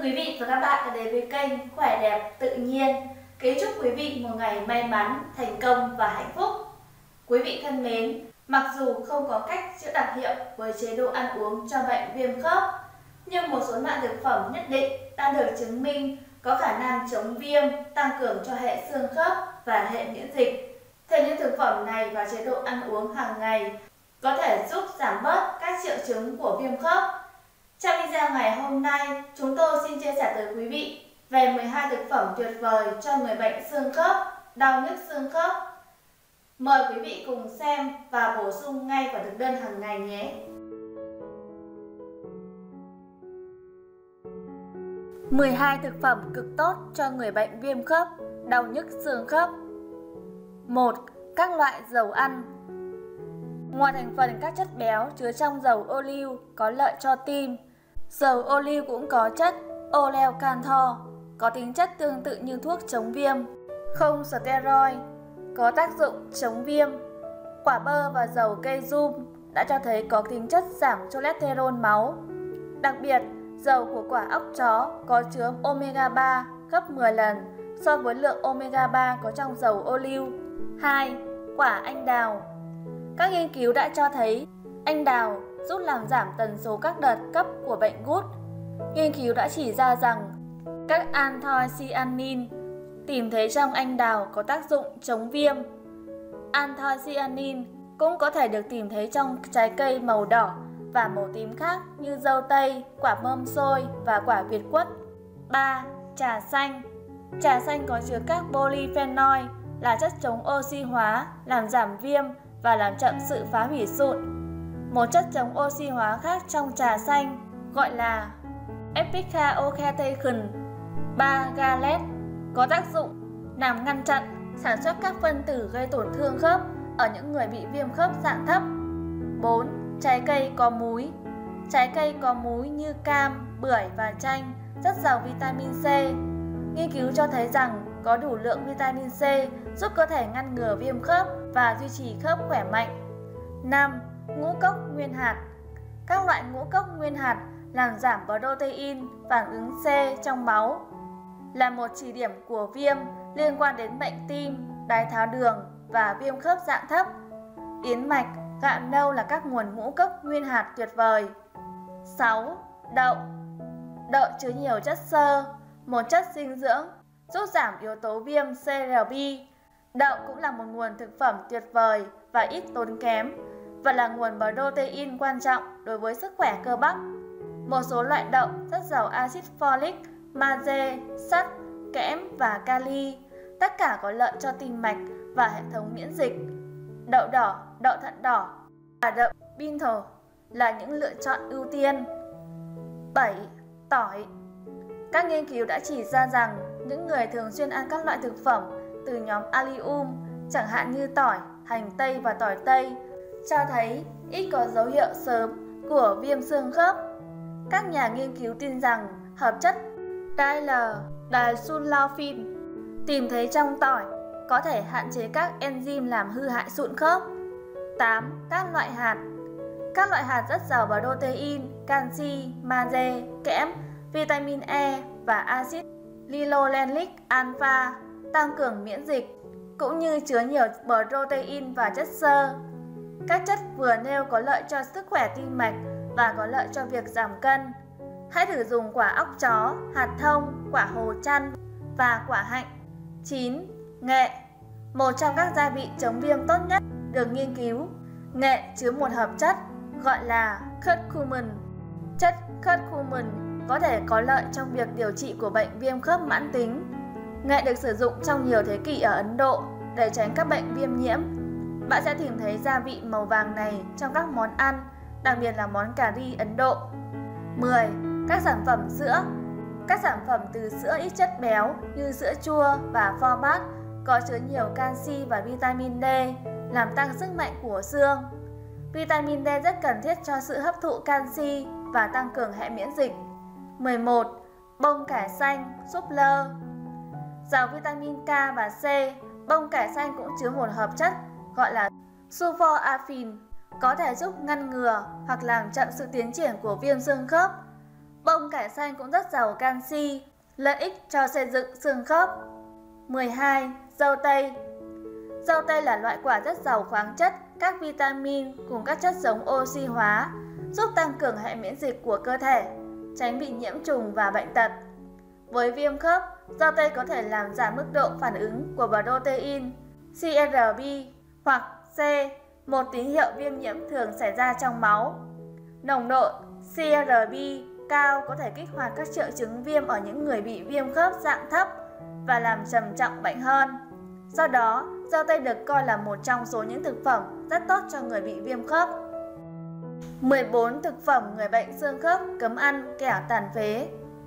quý vị và các bạn đã đến với kênh Khỏe Đẹp Tự Nhiên. Kính chúc quý vị một ngày may mắn, thành công và hạnh phúc. Quý vị thân mến, mặc dù không có cách chữa đặc hiệu với chế độ ăn uống cho bệnh viêm khớp, nhưng một số loại thực phẩm nhất định đã được chứng minh có khả năng chống viêm, tăng cường cho hệ xương khớp và hệ miễn dịch. Thêm những thực phẩm này và chế độ ăn uống hàng ngày có thể giúp giảm bớt các triệu chứng của viêm khớp. Trong video ngày hôm nay, chúng tôi xin chia sẻ tới quý vị về 12 thực phẩm tuyệt vời cho người bệnh xương khớp, đau nhức xương khớp. Mời quý vị cùng xem và bổ sung ngay vào thực đơn hàng ngày nhé. 12 thực phẩm cực tốt cho người bệnh viêm khớp, đau nhức xương khớp. 1. Các loại dầu ăn. Ngoài thành phần các chất béo chứa trong dầu ô liu có lợi cho tim, dầu ô liu cũng có chất oleocanthol, có tính chất tương tự như thuốc chống viêm, không steroid, có tác dụng chống viêm. Quả bơ và dầu cây rum đã cho thấy có tính chất giảm cholesterol máu. Đặc biệt, dầu của quả óc chó có chứa omega 3 gấp 10 lần so với lượng omega 3 có trong dầu ô liu. 2. Quả anh đào. Các nghiên cứu đã cho thấy anh đào giúp làm giảm tần số các đợt cấp của bệnh gút. Nghiên cứu đã chỉ ra rằng các anthocyanin tìm thấy trong anh đào có tác dụng chống viêm. Anthocyanin cũng có thể được tìm thấy trong trái cây màu đỏ và màu tím khác như dâu tây, quả mâm xôi và quả việt quất. 3. Trà xanh. Trà xanh có chứa các polyphenol là chất chống oxy hóa, làm giảm viêm và làm chậm sự phá hủy sụn. Một chất chống oxy hóa khác trong trà xanh gọi là epicacotectin 3-gallet có tác dụng làm ngăn chặn sản xuất các phân tử gây tổn thương khớp ở những người bị viêm khớp dạng thấp. 4. Trái cây có múi. Trái cây có múi như cam, bưởi và chanh rất giàu vitamin C. Nghiên cứu cho thấy rằng có đủ lượng vitamin C giúp cơ thể ngăn ngừa viêm khớp và duy trì khớp khỏe mạnh. 5. Ngũ cốc nguyên hạt. Các loại ngũ cốc nguyên hạt làm giảm protein phản ứng C trong máu, là một chỉ điểm của viêm liên quan đến bệnh tim, đái tháo đường và viêm khớp dạng thấp. Yến mạch, gạo nâu là các nguồn ngũ cốc nguyên hạt tuyệt vời. 6. Đậu. Đậu chứa nhiều chất xơ, một chất dinh dưỡng giúp giảm yếu tố viêm CRP. Đậu cũng là một nguồn thực phẩm tuyệt vời và ít tốn kém, và là nguồn protein quan trọng đối với sức khỏe cơ bắp. Một số loại đậu rất giàu axit folic, magie, sắt, kẽm và kali, tất cả có lợi cho tim mạch và hệ thống miễn dịch. Đậu đỏ, đậu thận đỏ và đậu pinto là những lựa chọn ưu tiên. 7. Tỏi. Các nghiên cứu đã chỉ ra rằng những người thường xuyên ăn các loại thực phẩm từ nhóm allium, chẳng hạn như tỏi, hành tây và tỏi tây, cho thấy ít có dấu hiệu sớm của viêm xương khớp. Các nhà nghiên cứu tin rằng hợp chất disulfin tìm thấy trong tỏi có thể hạn chế các enzyme làm hư hại sụn khớp. 8. Các loại hạt. Các loại hạt rất giàu protein, canxi, magie, kẽm, vitamin E và axit linolenic alpha tăng cường miễn dịch, cũng như chứa nhiều protein và chất xơ. Các chất vừa nêu có lợi cho sức khỏe tim mạch và có lợi cho việc giảm cân. Hãy thử dùng quả óc chó, hạt thông, quả hồ chăn và quả hạnh. 9. Nghệ. Một trong các gia vị chống viêm tốt nhất được nghiên cứu. Nghệ chứa một hợp chất gọi là curcumin. Chất curcumin có thể có lợi trong việc điều trị của bệnh viêm khớp mãn tính. Nghệ được sử dụng trong nhiều thế kỷ ở Ấn Độ để tránh các bệnh viêm nhiễm. Bạn sẽ tìm thấy gia vị màu vàng này trong các món ăn, đặc biệt là món cà ri Ấn Độ. 10. Các sản phẩm sữa. Các sản phẩm từ sữa ít chất béo như sữa chua và format có chứa nhiều canxi và vitamin D, làm tăng sức mạnh của xương. Vitamin D rất cần thiết cho sự hấp thụ canxi và tăng cường hệ miễn dịch. 11. Bông cải xanh, súp lơ. Giàu vitamin K và C, bông cải xanh cũng chứa một hợp chất gọi là sulforaphane, có thể giúp ngăn ngừa hoặc làm chậm sự tiến triển của viêm xương khớp. Bông cải xanh cũng rất giàu canxi, lợi ích cho xây dựng xương khớp. 12. Dâu tây. Dâu tây là loại quả rất giàu khoáng chất, các vitamin cùng các chất chống oxy hóa, giúp tăng cường hệ miễn dịch của cơ thể, tránh bị nhiễm trùng và bệnh tật. Với viêm khớp, dâu tây có thể làm giảm mức độ phản ứng của protein CRP hoặc C, một tín hiệu viêm nhiễm thường xảy ra trong máu. Nồng độ CRP cao có thể kích hoạt các triệu chứng viêm ở những người bị viêm khớp dạng thấp và làm trầm trọng bệnh hơn. Do đó, dâu tây được coi là một trong số những thực phẩm rất tốt cho người bị viêm khớp. 14. Thực phẩm người bệnh xương khớp cấm ăn kẻo tàn phế.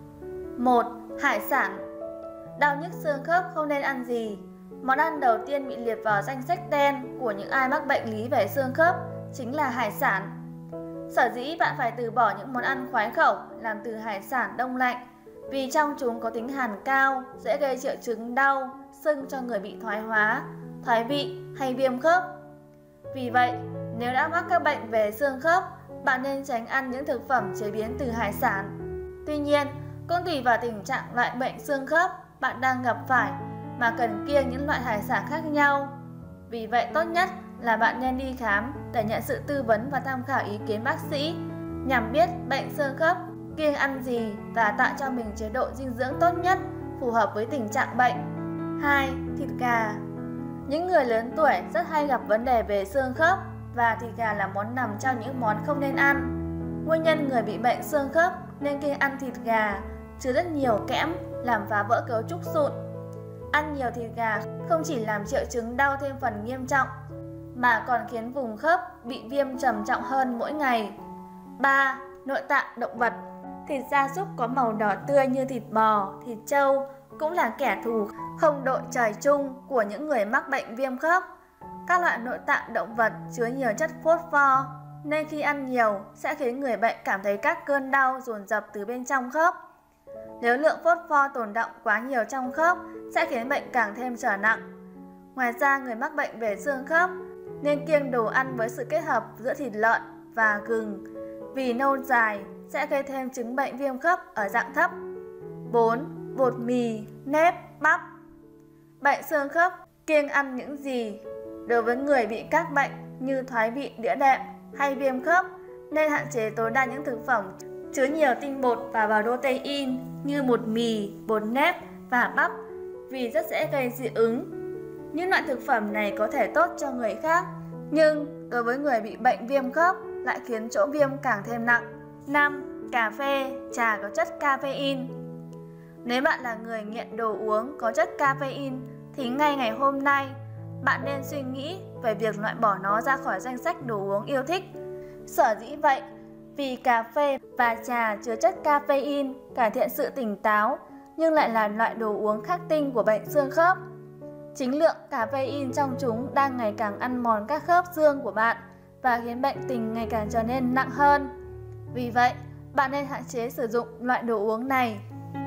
1. Hải sản. Đau nhức xương khớp không nên ăn gì. Món ăn đầu tiên bị liệt vào danh sách đen của những ai mắc bệnh lý về xương khớp chính là hải sản. Sở dĩ bạn phải từ bỏ những món ăn khoái khẩu làm từ hải sản đông lạnh vì trong chúng có tính hàn cao, dễ gây triệu chứng đau, sưng cho người bị thoái hóa, thoái vị hay viêm khớp. Vì vậy, nếu đã mắc các bệnh về xương khớp, bạn nên tránh ăn những thực phẩm chế biến từ hải sản. Tuy nhiên, cũng tùy vào tình trạng loại bệnh xương khớp bạn đang gặp phải mà cần kiêng những loại hải sản khác nhau. Vì vậy, tốt nhất là bạn nên đi khám để nhận sự tư vấn và tham khảo ý kiến bác sĩ nhằm biết bệnh xương khớp kiêng ăn gì và tạo cho mình chế độ dinh dưỡng tốt nhất phù hợp với tình trạng bệnh. 2. Thịt gà. Những người lớn tuổi rất hay gặp vấn đề về xương khớp và thịt gà là món nằm trong những món không nên ăn. Nguyên nhân người bị bệnh xương khớp nên kiêng ăn thịt gà chứa rất nhiều kẽm làm phá vỡ cấu trúc sụn. Ăn nhiều thịt gà không chỉ làm triệu chứng đau thêm phần nghiêm trọng mà còn khiến vùng khớp bị viêm trầm trọng hơn mỗi ngày. 3. Nội tạng động vật. Thịt gia súc có màu đỏ tươi như thịt bò, thịt trâu cũng là kẻ thù không đội trời chung của những người mắc bệnh viêm khớp. Các loại nội tạng động vật chứa nhiều chất phốt pho nên khi ăn nhiều sẽ khiến người bệnh cảm thấy các cơn đau dồn dập từ bên trong khớp. Nếu lượng phốt pho tồn đọng quá nhiều trong khớp sẽ khiến bệnh càng thêm trở nặng. Ngoài ra, người mắc bệnh về xương khớp nên kiêng đồ ăn với sự kết hợp giữa thịt lợn và gừng vì lâu dài sẽ gây thêm chứng bệnh viêm khớp ở dạng thấp. 4. Bột mì, nếp, bắp. Bệnh xương khớp kiêng ăn những gì? Đối với người bị các bệnh như thoái vị đĩa đệm hay viêm khớp nên hạn chế tối đa những thực phẩm chứa nhiều tinh bột và protein như bột mì, bột nếp và bắp vì rất dễ gây dị ứng. Những loại thực phẩm này có thể tốt cho người khác nhưng đối với người bị bệnh viêm khớp lại khiến chỗ viêm càng thêm nặng. 5. Cà phê, trà có chất caffeine. Nếu bạn là người nghiện đồ uống có chất caffeine thì ngay ngày hôm nay bạn nên suy nghĩ về việc loại bỏ nó ra khỏi danh sách đồ uống yêu thích. Sở dĩ vậy vì cà phê và trà chứa chất caffeine cải thiện sự tỉnh táo nhưng lại là loại đồ uống khắc tinh của bệnh xương khớp. Chính lượng caffeine trong chúng đang ngày càng ăn mòn các khớp xương của bạn và khiến bệnh tình ngày càng trở nên nặng hơn. Vì vậy, bạn nên hạn chế sử dụng loại đồ uống này.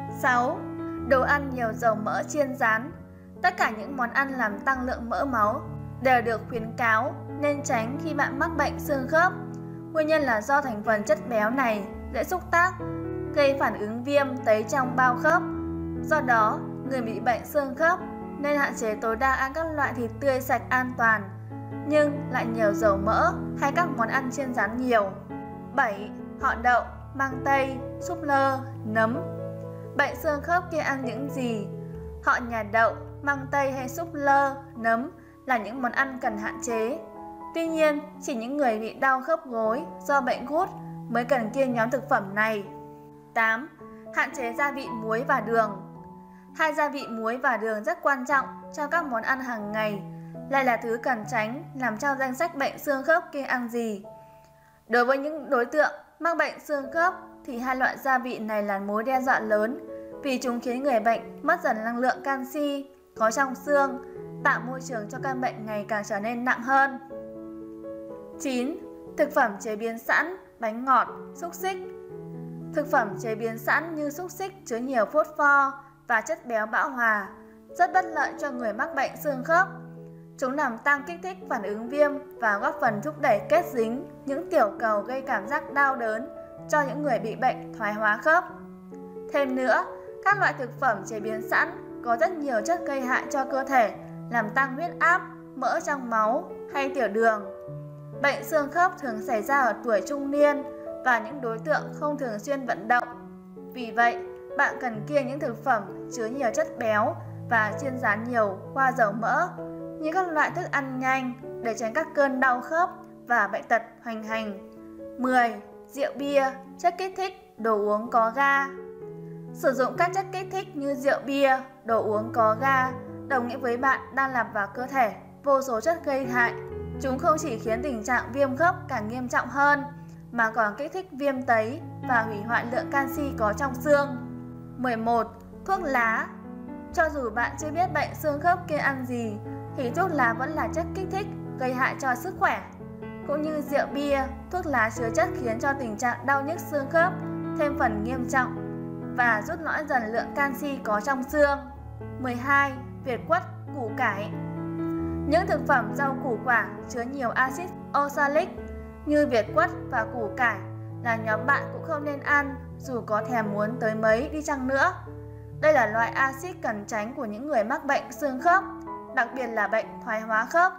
6. Đồ ăn nhiều dầu mỡ chiên rán. Tất cả những món ăn làm tăng lượng mỡ máu đều được khuyến cáo nên tránh khi bạn mắc bệnh xương khớp. Nguyên nhân là do thành phần chất béo này dễ xúc tác, gây phản ứng viêm tấy trong bao khớp. Do đó, người bị bệnh xương khớp nên hạn chế tối đa ăn các loại thịt tươi sạch an toàn nhưng lại nhiều dầu mỡ hay các món ăn chiên rán nhiều. 7. Họ đậu, măng tây, súp lơ, nấm. Bệnh xương khớp kiêng ăn những gì? Họ nhà đậu, măng tây hay súp lơ, nấm là những món ăn cần hạn chế. Tuy nhiên, chỉ những người bị đau khớp gối do bệnh gút mới cần kiêng nhóm thực phẩm này. 8. Hạn chế gia vị muối và đường. Hai gia vị muối và đường rất quan trọng cho các món ăn hàng ngày, lại là thứ cần tránh nằm trong danh sách bệnh xương khớp kiêng ăn gì. Đối với những đối tượng mắc bệnh xương khớp thì hai loại gia vị này là mối đe dọa lớn vì chúng khiến người bệnh mất dần năng lượng canxi có trong xương, tạo môi trường cho căn bệnh ngày càng trở nên nặng hơn. 9. Thực phẩm chế biến sẵn, bánh ngọt, xúc xích. Thực phẩm chế biến sẵn như xúc xích chứa nhiều phốt pho và chất béo bão hòa, rất bất lợi cho người mắc bệnh xương khớp. Chúng làm tăng kích thích phản ứng viêm và góp phần thúc đẩy kết dính những tiểu cầu gây cảm giác đau đớn cho những người bị bệnh thoái hóa khớp. Thêm nữa, các loại thực phẩm chế biến sẵn có rất nhiều chất gây hại cho cơ thể, làm tăng huyết áp, mỡ trong máu hay tiểu đường. Bệnh xương khớp thường xảy ra ở tuổi trung niên và những đối tượng không thường xuyên vận động. Vì vậy, bạn cần kiêng những thực phẩm chứa nhiều chất béo và chiên rán nhiều qua dầu mỡ như các loại thức ăn nhanh để tránh các cơn đau khớp và bệnh tật hoành hành. 10. Rượu bia, chất kích thích, đồ uống có ga. Sử dụng các chất kích thích như rượu bia, đồ uống có ga đồng nghĩa với bạn đang nạp vào cơ thể vô số chất gây hại. Chúng không chỉ khiến tình trạng viêm khớp càng nghiêm trọng hơn, mà còn kích thích viêm tấy và hủy hoại lượng canxi có trong xương. 11. Thuốc lá. Cho dù bạn chưa biết bệnh xương khớp kia ăn gì, thì thuốc lá vẫn là chất kích thích gây hại cho sức khỏe. Cũng như rượu bia, thuốc lá chứa chất khiến cho tình trạng đau nhức xương khớp thêm phần nghiêm trọng và rút lõi dần lượng canxi có trong xương. 12. Việt quất, củ cải. Những thực phẩm rau củ quả chứa nhiều axit oxalic như việt quất và củ cải là nhóm bạn cũng không nên ăn dù có thèm muốn tới mấy đi chăng nữa. Đây là loại axit cần tránh của những người mắc bệnh xương khớp, đặc biệt là bệnh thoái hóa khớp.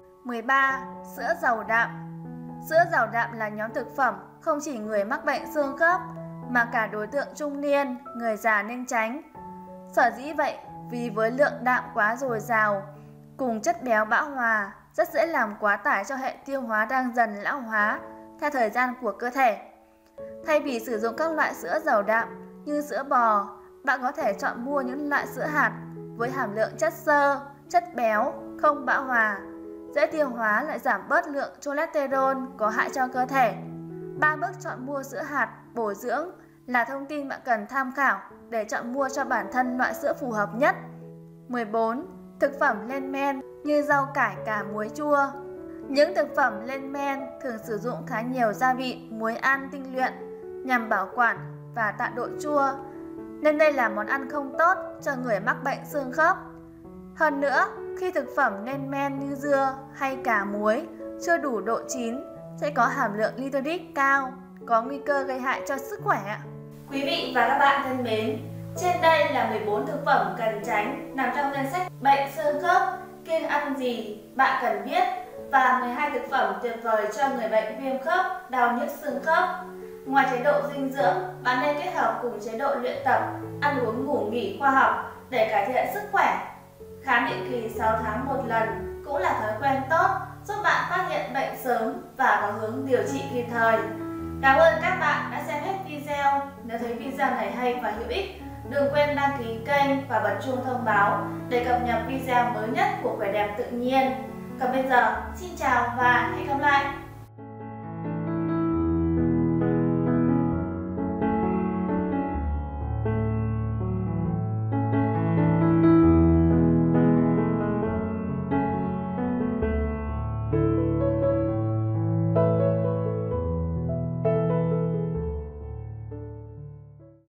13. Sữa giàu đạm. Sữa giàu đạm là nhóm thực phẩm không chỉ người mắc bệnh xương khớp mà cả đối tượng trung niên, người già nên tránh. Sở dĩ vậy vì với lượng đạm quá dồi dào cùng chất béo bão hòa rất dễ làm quá tải cho hệ tiêu hóa đang dần lão hóa theo thời gian của cơ thể. Thay vì sử dụng các loại sữa giàu đạm như sữa bò, bạn có thể chọn mua những loại sữa hạt với hàm lượng chất xơ, chất béo, không bão hòa, dễ tiêu hóa lại giảm bớt lượng cholesterol có hại cho cơ thể. 3 bước chọn mua sữa hạt bổ dưỡng là thông tin bạn cần tham khảo để chọn mua cho bản thân loại sữa phù hợp nhất. 14. Thực phẩm lên men như rau cải, cà, muối chua. Những thực phẩm lên men thường sử dụng khá nhiều gia vị, muối ăn tinh luyện nhằm bảo quản và tạo độ chua, nên đây là món ăn không tốt cho người mắc bệnh xương khớp. Hơn nữa, khi thực phẩm lên men như dưa hay cà muối chưa đủ độ chín sẽ có hàm lượng nitric cao, có nguy cơ gây hại cho sức khỏe. Quý vị và các bạn thân mến, trên đây là 14 thực phẩm cần tránh nằm trong danh sách bệnh xương khớp, kiêng ăn gì bạn cần biết, và 12 thực phẩm tuyệt vời cho người bệnh viêm khớp, đau nhức xương khớp. Ngoài chế độ dinh dưỡng, bạn nên kết hợp cùng chế độ luyện tập, ăn uống ngủ nghỉ khoa học để cải thiện sức khỏe. Khám định kỳ 6 tháng một lần cũng là thói quen tốt giúp bạn phát hiện bệnh sớm và có hướng điều trị kịp thời. Cảm ơn các bạn đã xem hết video. Nếu thấy video này hay và hữu ích, đừng quên đăng ký kênh và bật chuông thông báo để cập nhật video mới nhất của Khỏe đẹp tự nhiên. Còn bây giờ, xin chào và hẹn gặp lại!